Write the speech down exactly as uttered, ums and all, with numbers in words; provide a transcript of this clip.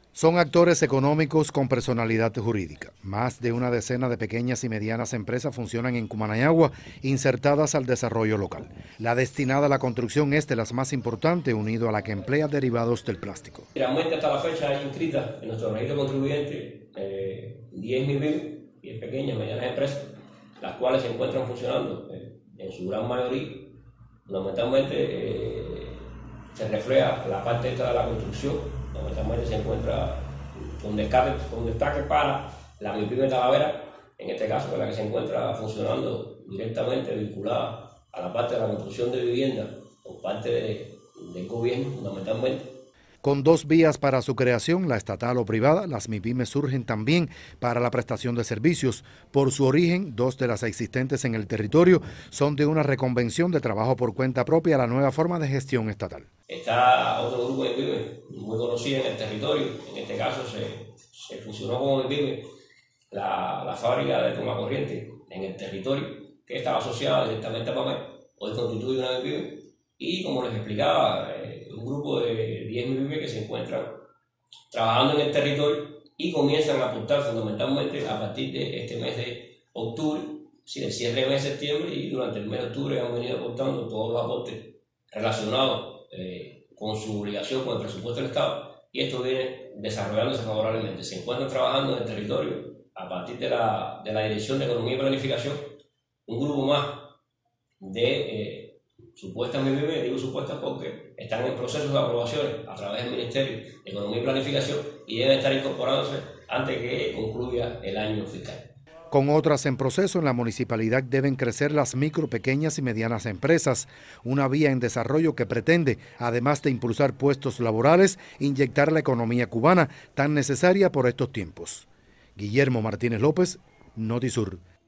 Son actores económicos con personalidad jurídica. Más de una decena de pequeñas y medianas empresas funcionan en Cumanayagua, insertadas al desarrollo local. La destinada a la construcción es de las más importantes, unido a la que emplea derivados del plástico. Realmente hasta la fecha hay inscritas en nuestro registro contribuyente eh, diez mil pymes, diez pequeñas y medianas empresas, las cuales se encuentran funcionando eh, en su gran mayoría. Fundamentalmente eh, se refleja la parte esta de la construcción. Fundamentalmente se encuentra un destaque, un destaque para la MIPYME Talavera, en este caso, que es la que se encuentra funcionando directamente vinculada a la parte de la construcción de vivienda por parte de, del gobierno, fundamentalmente. Con dos vías para su creación, la estatal o privada, las MIPYMES surgen también para la prestación de servicios. Por su origen, dos de las existentes en el territorio son de una reconvención de trabajo por cuenta propia, la nueva forma de gestión estatal. Está otro grupo de MIPYME muy conocido en el territorio, en este caso se, se fusionó con MIPYME la, la fábrica de toma corriente en el territorio, que estaba asociada directamente a PAMEC, hoy constituye una MIPYME, y como les explicaba, eh, un grupo de diez MIPYME que se encuentran trabajando en el territorio y comienzan a aportar fundamentalmente a partir de este mes de octubre, si el cierre del mes de septiembre, y durante el mes de octubre han venido aportando todos los aportes relacionados eh, con su obligación con el presupuesto del Estado, y esto viene desarrollándose favorablemente. Se encuentran trabajando en el territorio a partir de la, de la Dirección de Economía y Planificación, un grupo más de eh, supuestas MIPYME, digo supuestas porque están en procesos de aprobaciones a través del Ministerio de Economía y Planificación y deben estar incorporándose antes que concluya el año fiscal. Con otras en proceso, en la municipalidad deben crecer las micro, pequeñas y medianas empresas, una vía en desarrollo que pretende, además de impulsar puestos laborales, inyectar la economía cubana tan necesaria por estos tiempos. Guillermo Martínez López, Notisur.